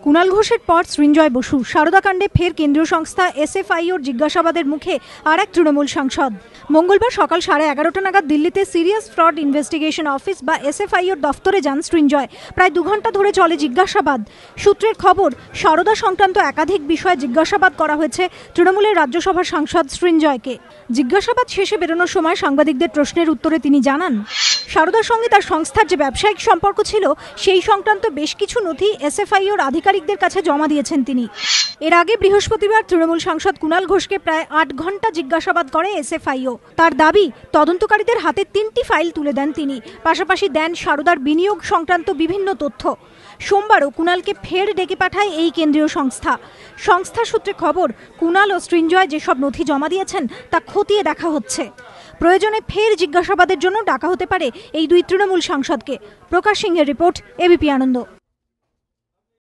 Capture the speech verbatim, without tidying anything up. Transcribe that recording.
কুণাল ঘোষের পর সৃঞ্জয় বসু সারদা কাণ্ডে ফের কেন্দ্রীয় সংস্থা এসএফআইওর জিজ্ঞাসাবাদের মুখে আর এক তৃণমূল সাংসদ। মঙ্গলবার সকাল সাড়ে এগারোটা নাগাদ দিল্লিতে সিরিয়াস ফ্রড ইনভেস্টিগেশন অফিস বা এসএফআইওর দফতরে যান সৃঞ্জয়। প্রায় দু ঘন্টা ধরে চলে জিজ্ঞাসাবাদ। সূত্রের খবর, সারদা সংক্রান্ত একাধিক বিষয়ে জিজ্ঞাসাবাদ করা হয়েছে তৃণমূলের রাজ্যসভার সাংসদ সৃঞ্জয়কে। জিজ্ঞাসাবাদ শেষে বেরোনোর সময় সাংবাদিকদের প্রশ্নের উত্তরে তিনি জানান, সারদার সঙ্গে তার সংস্থার যে ব্যবসায়িক সম্পর্ক ছিল সেই সংক্রান্ত বেশ কিছু নথি এসএফআইওর আধিকারিকদের কাছে জমা দিয়েছেন তিনি। এর আগে বৃহস্পতিবার তৃণমূল সাংসদ কুণাল ঘোষকে প্রায় আট ঘন্টা জিজ্ঞাসাবাদ করে এসএফআইও। তার দাবি, তদন্তকারীদের হাতে তিনটি ফাইল তুলে দেন তিনি, পাশাপাশি দেন সারদার বিনিয়োগ সংক্রান্ত বিভিন্ন তথ্য। সোমবারও কুণালকে ফের ডেকে পাঠায় এই কেন্দ্রীয় সংস্থা। সংস্থার সূত্রে খবর, কুণাল ও সৃঞ্জয় যেসব নথি জমা দিয়েছেন তা খতিয়ে দেখা হচ্ছে। প্রয়োজনে ফের জিজ্ঞাসাবাদের জন্য ডাকা হতে পারে এই দুই তৃণমূল সাংসদকে। প্রকাশ সিংহের রিপোর্ট, এবিপি আনন্দ।